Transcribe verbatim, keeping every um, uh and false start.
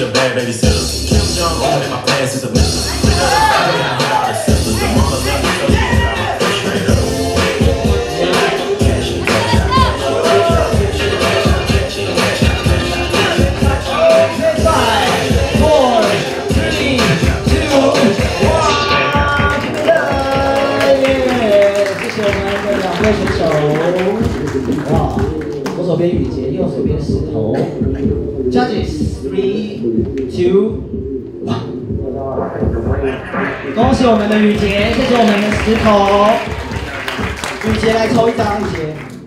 she a bad babysitter. Kim Jong Un in my past is a mistress. Hit all the sisters, the mama love me so good. Straight up. Cash in, cash out, cash in, cash out, cash in, cash in, cash out, cash in, cash out. Five, four, three, two, one， 耶！谢谢我们的两位选手。哇，左手边雨杰，右手边石头。Judges three, two, one。恭喜我们的雨杰，谢谢我们的石头。雨杰来抽一张，雨杰。